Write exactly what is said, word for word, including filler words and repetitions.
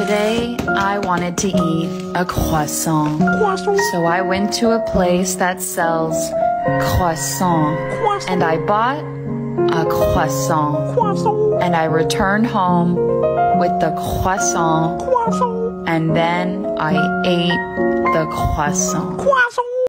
Today, I wanted to eat a croissant. Croissant. So I went to a place that sells croissant. Croissant. And I bought a croissant. Croissant. And I returned home with the croissant. Croissant. And then I ate the croissant. Croissant.